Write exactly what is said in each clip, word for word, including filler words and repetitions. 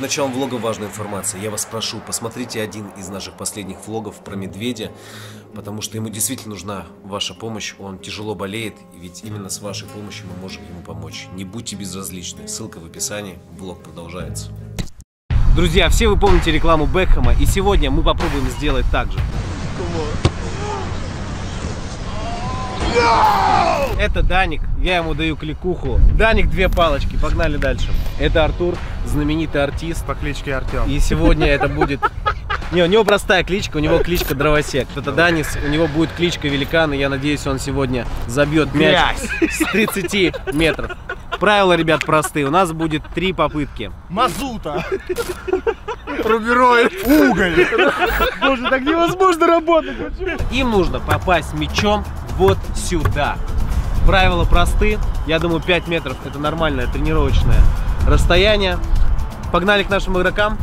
началом влога важная информация. Я вас прошу, посмотрите один из наших последних влогов про медведя, потому что ему действительно нужна ваша помощь. Он тяжело болеет, и ведь именно с вашей помощью мы можем ему помочь. Не будьте безразличны. Ссылка в описании. Влог продолжается. Друзья, все вы помните рекламу Бекхэма, и сегодня мы попробуем сделать так же. Это Даник, я ему даю кликуху. Даник, две палочки, погнали дальше. Это Артур, знаменитый артист по кличке Артем. И сегодня это будет... Не, у него простая кличка, у него кличка Дровосек. Это Данис, у него будет кличка Великан, и я надеюсь, он сегодня забьет мяч с тридцати метров. Правила, ребят, простые. У нас будет три попытки. Мазута. Рубероид. Уголь. Боже, так невозможно работать. Им нужно попасть мячом вот сюда. Правила просты. Я думаю, пять метров это нормальное тренировочное расстояние. Погнали к нашим игрокам.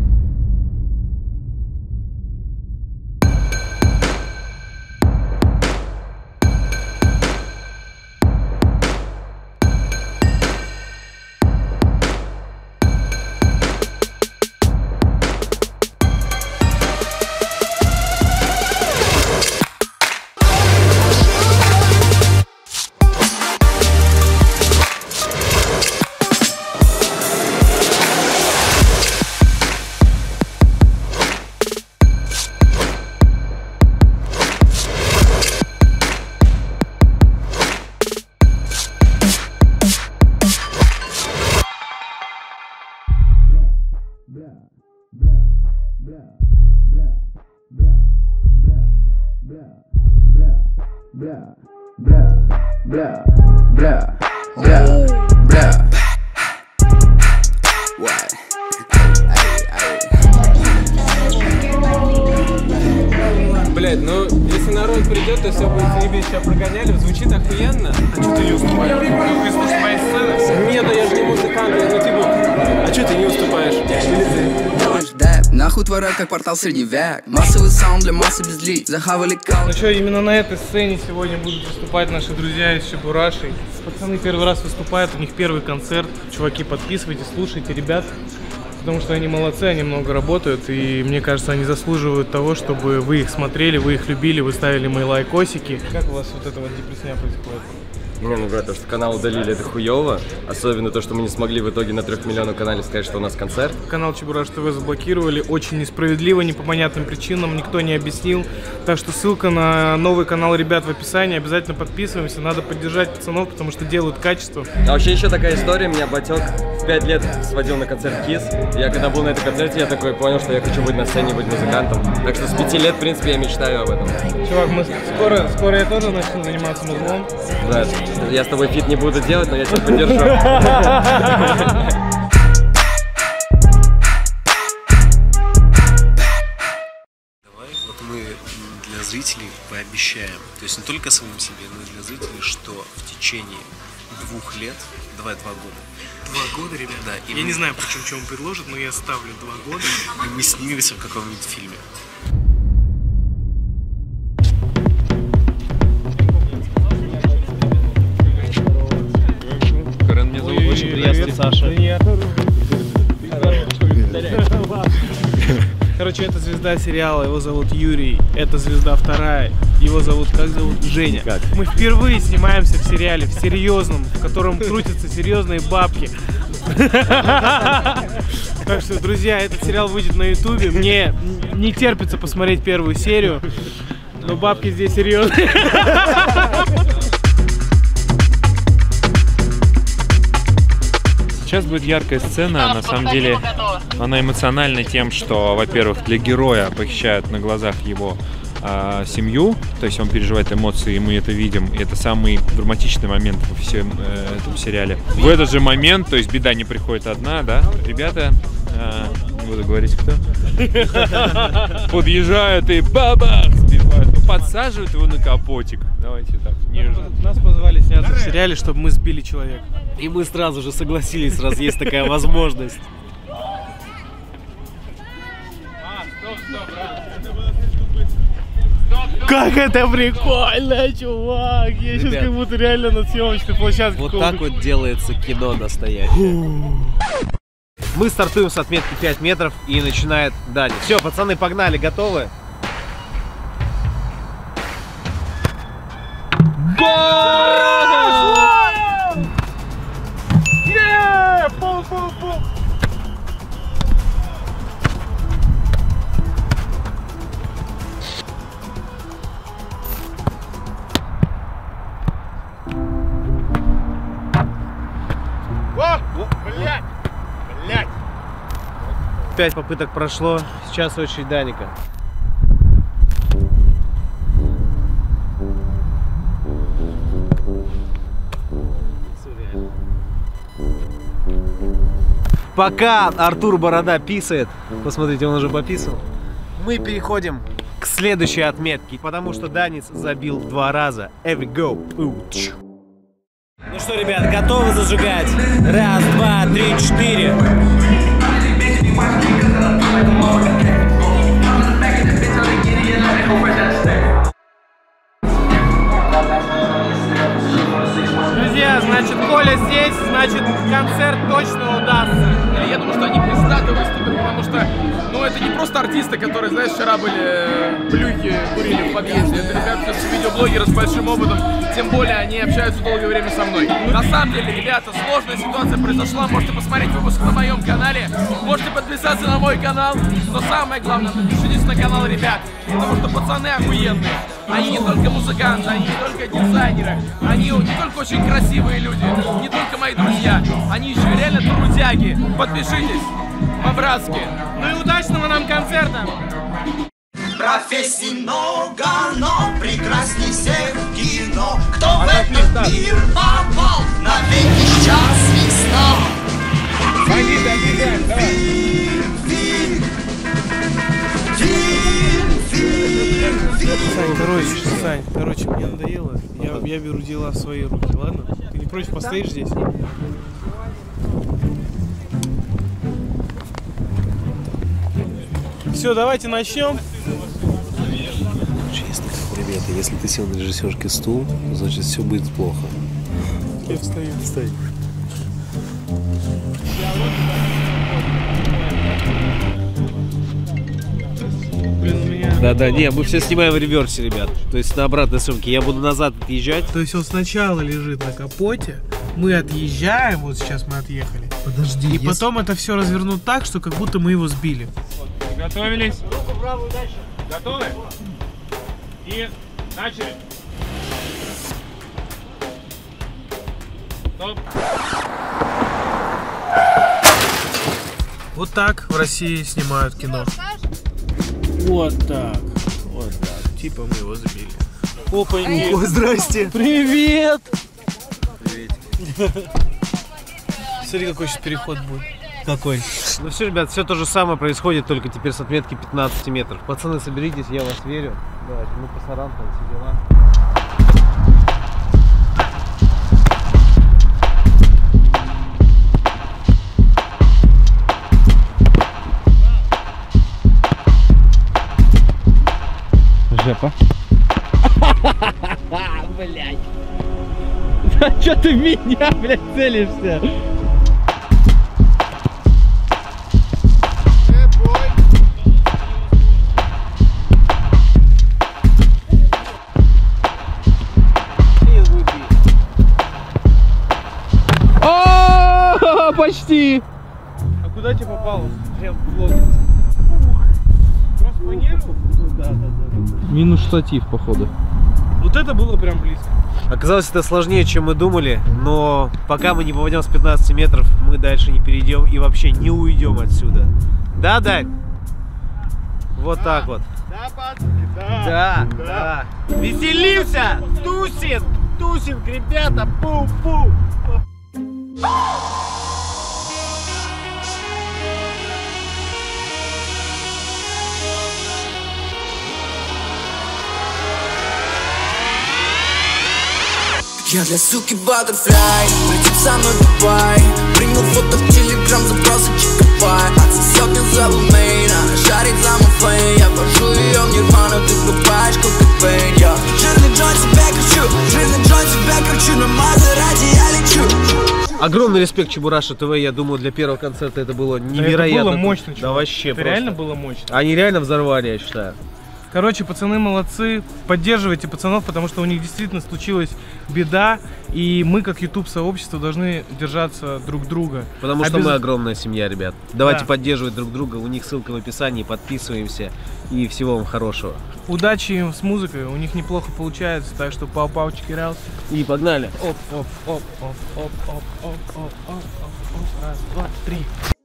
Бля, бля, бля, бля, бля, бля. Блять, ну если народ придет, то все будет заебись, сейчас прогоняли, звучит охуенно. А что ты не уступаешь? Ты слушаешь мои сцены? Нет, я же не музыкант, ну типа, а что ты не уступаешь? Нахуй твой рэп, как портал средневек. Массовый саунд для массы без лиц. Захавали кал. Ну что, именно на этой сцене сегодня будут выступать наши друзья из Чебурашей. Пацаны первый раз выступают, у них первый концерт. Чуваки, подписывайтесь, слушайте ребят, потому что они молодцы, они много работают, и мне кажется, они заслуживают того, чтобы вы их смотрели, вы их любили, вы ставили мои лайкосики. Как у вас вот эта вот депресня происходит? Не, ну, брат, то, что канал удалили, это хуёво. Особенно то, что мы не смогли в итоге на трехмиллионном канале сказать, что у нас концерт. Канал Чебураш ТВ заблокировали, очень несправедливо, не по понятным причинам, никто не объяснил. Так что ссылка на новый канал ребят в описании, обязательно подписываемся, надо поддержать пацанов, потому что делают качество. А вообще еще такая история, меня батек в пять лет сводил на концерт Kiss. Я когда был на этом концерте, я такой понял, что я хочу быть на сцене, быть музыкантом. Так что с пяти лет, в принципе, я мечтаю об этом. Чувак, мы скоро, скоро я тоже начну заниматься музлом. Да. Я с тобой фит не буду делать, но я тебя поддержу. Давай, вот мы для зрителей пообещаем, то есть не только самим себе, но и для зрителей, что в течение двух лет, давай два года. Два года, ребят? Да. И я мы... не знаю, почему что он предложит, но я ставлю два года. И мы снимемся в каком-нибудь фильме. Очень приятно, Саша. Короче, это звезда сериала, его зовут Юрий. Это звезда вторая, его зовут, как зовут? Женя. Как? Мы впервые снимаемся в сериале, в серьезном, в котором крутятся серьезные бабки. Так что, друзья, этот сериал выйдет на ютубе. Мне не терпится посмотреть первую серию, но бабки здесь серьезные. Сейчас будет яркая сцена, на самом деле она эмоциональна тем, что, во-первых, для героя похищают на глазах его э, семью, то есть он переживает эмоции, и мы это видим, и это самый драматичный момент во всем э, этом сериале. В этот же момент, то есть беда не приходит одна, да, ребята, э, не буду говорить кто, подъезжают и бабах, сбивают, подсаживают его на капотик. Давайте так, нежно. Нас позвали сняться в сериале, чтобы мы сбили человека. И мы сразу же согласились, раз есть такая возможность. Как это прикольно, чувак! Я сейчас как будто реально на съемочной площадке. Вот так вот делается кино настоящее. Мы стартуем с отметки пять метров и начинает Даня. Все, пацаны, погнали, готовы? Пять попыток прошло, сейчас очередь Даника. Пока Артур Борода писает, посмотрите, он уже пописал, мы переходим к следующей отметке, потому что Данис забил два раза. Every go. Ну что, ребят, готовы зажигать? Раз, два, три, четыре. Друзья, значит, Коля здесь, значит, концерт точно удастся. Я думаю, что они пиздато выступят, потому что, ну, это не просто артисты, которые, знаешь, вчера были плюхи, курили в подъезде. Это ребята, все видеоблогеры с большим опытом, тем более они общаются долгое время со мной. На самом деле, ребята, сложная ситуация произошла, можете посмотреть выпуск на моем канале, можете подписаться на мой канал, но самое главное, подпишитесь на канал ребят, потому что пацаны охуенные. Они не только музыканты, они не только дизайнеры, они не только очень красивые люди, не только мои друзья, они еще реально трудяги. Подпишитесь, по-братски. Ну и удачного нам концерта! Профессий много, но прекрасней всех кино. Кто в этот мир попал, навеки счастлив. Фильм, фильм, фильм, фильм, фильм. Сань, короче, Сань, короче, мне надоело. Я, я беру дела в свои руки, ладно? Ты не против постоишь здесь? Все, давайте начнем. Честно, ребята, если ты сел на режиссерский стул, значит все будет плохо. Я встаю. Встань. Блин, у меня... Да-да, не, мы все снимаем в реверсе, ребят. То есть на обратной съемке. Я буду назад отъезжать. То есть он сначала лежит на капоте, мы отъезжаем, вот сейчас мы отъехали. Подожди. И если... потом это все развернут так, что как будто мы его сбили. Готовились? Руку правую дальше. Готовы? И начали. Стоп. Вот так в России снимают кино. Вот так. Вот так. Типа мы его сбили. Опаньки. Ой, здрасте. Привет. Привет. Смотри, какой сейчас переход будет. Какой? Ну все, ребят, все то же самое происходит, только теперь с отметки пятнадцать метров. Пацаны, соберитесь, я вас верю. Давайте, мы по саранкам, все дела. Жепа. Блять. Да что ты в меня, блядь, целишься? О, почти. А куда тебе попало? Прям в лоб. Просто по нерву? Да, да, да. Минус штатив, походу. Вот это было прям близко. Оказалось, это сложнее, чем мы думали, но пока мы не попадем с пятнадцати метров, мы дальше не перейдем и вообще не уйдем отсюда. Да, Дань? Вот да, так вот. Да, пацаны, да. Да, да. да. Веселимся! Тусим! Тусим, ребята! Пу-пу! Я для суки баттерфляй, летит со мной в Дубай. Принял фото в телеграм, запросы чикапай. Отсосет мне за Блумейн, она шарит за мой флейм. Я вожу ее в нирвану, ты покупаешь кокаин. Я жирный джойнт себя кручу, жирный джойнт себя кручу. На Мазерати я лечу. Огромный респект Чебураша ТВ, я думаю, для первого концерта это было невероятно. Это было мощно, Да чувак. вообще Это просто. реально было мощно. Они реально взорвали, я считаю. Короче, пацаны молодцы, поддерживайте пацанов, потому что у них действительно случилась беда, и мы, как YouTube-сообщество, должны держаться друг друга. Потому что Обяз... мы огромная семья, ребят. Давайте Да. поддерживать друг друга, у них ссылка в описании, подписываемся, и всего вам хорошего. Удачи им с музыкой, у них неплохо получается, так что пау-пау, чекираус. И погнали. Оп, оп, оп, оп, оп, оп, оп, оп, оп, оп, оп, раз, два, три.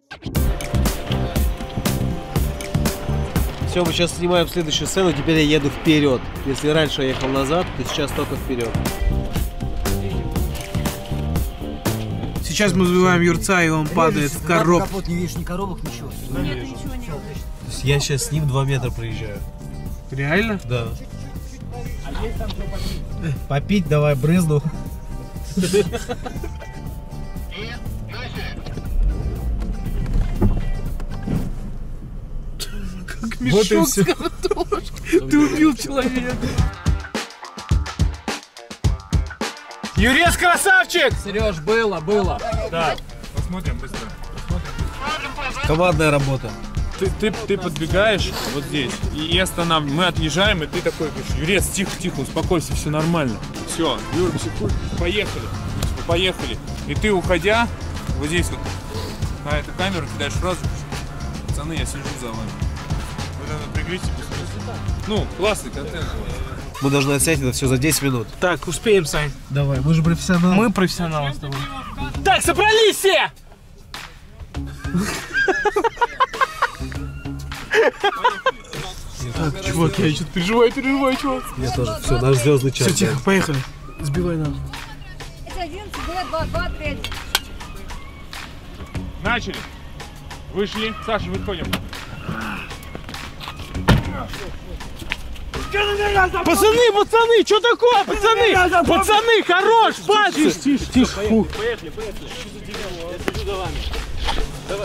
Все, мы сейчас снимаем следующую сцену, теперь я еду вперед. Если раньше я ехал назад, то сейчас только вперед. Сейчас мы сбиваем Юрца, и он падает в коробку. Капот не видишь, ни коробок, ничего. Нет, ничего не То есть я сейчас с ним два метра проезжаю. Реально? Да. Попить давай, брызну. Как мешок с картошкой. Ты убил человека. Юрец красавчик! Сереж, было, было. Да, посмотрим быстро. Командная работа. Ты, ты, ты подбегаешь вот здесь и, и останавливаешь. Мы отъезжаем, и ты такой говоришь: Юрец, тихо, тихо, успокойся, все нормально. Все, Юр, секунду, поехали. Поехали. И ты, уходя, вот здесь вот на эту камеру кидаешь фразу: пацаны, я слежу за вами. Вы напряглись и бессмысленно. Ну, классный контент. Мы должны отснять это все за десять минут. Так, успеем, Сань. Давай, мы же профессионалы. Мы профессионалы с тобой. Так, собрались все! Так, чувак, я что-то переживаю, переживаю, чувак. Я тоже. Все, наш звездный час. Все, тихо, поехали. Сбивай нам. одиннадцать, два, два, два, три. Начали. Вышли. Саша, выходим. Пацаны, пацаны, что такое, пацаны? Пацаны, хорош, пальцы! Тише, тише, тише. Фу. Поехали, поехали. Я слежу за вами. Давай,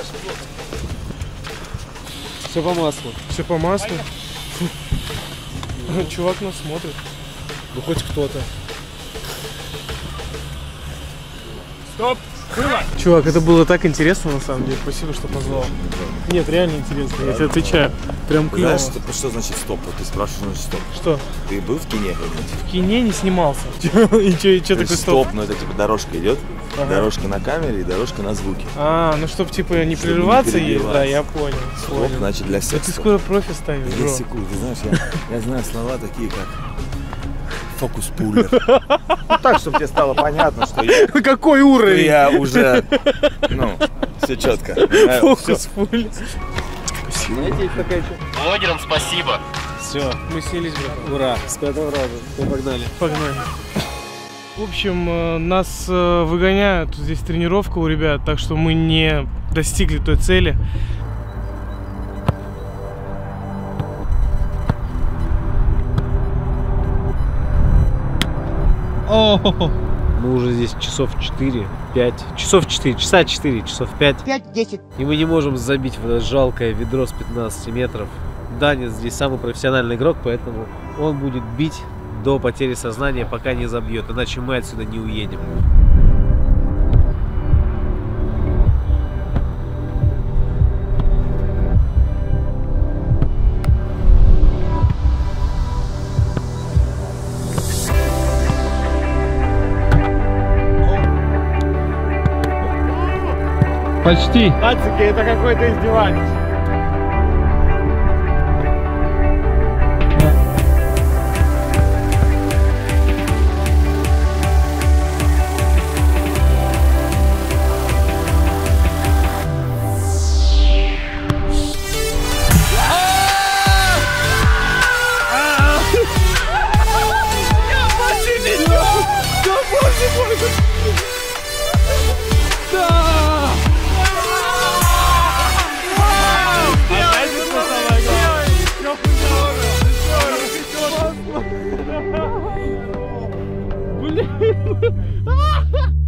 Все по маслу. Все по маслу. Фу. Чувак нас смотрит. Ну хоть кто-то. Стоп! Было! Чувак, это было так интересно на самом деле. Спасибо, что позвал. Нет, реально интересно, я тебе отвечаю. Прям клево. Знаешь, что, что значит стоп? Вот ты спрашиваешь, что значит стоп. Что? Ты был в кине когда-нибудь? В кине не снимался. И что такое стоп? Стоп, ну это типа дорожка идет, Ага. дорожка на камере и дорожка на звуке. А, ну чтоб типа не Чтобы не прерываться есть, перебиваться. да, я понял. Стоп, понял. значит для Да секса. ты скоро профи станешь, бро. Есть секунды, ты знаешь, я, я знаю слова такие как фокус-пуллер. Ну так, чтобы тебе стало понятно, что я... Какой уровень? Я уже, ну, все четко. Фокус-пуллер. Знаете, есть такая еще? Блогерам спасибо. Все. Мы селись, бро. Ура. С пятого раза. Мы погнали. Погнали. В общем, э, нас э, выгоняют. Здесь тренировка у ребят, так что мы не достигли той цели. О, мы уже здесь часов четыре, пять, часов четыре, часа четыре, часов пять. пять-десять. И мы не можем забить в это жалкое ведро с пятнадцати метров. Даня здесь самый профессиональный игрок, поэтому он будет бить до потери сознания, пока не забьет, иначе мы отсюда не уедем. Почти. Ацики, это какой-то издевательство. Блин!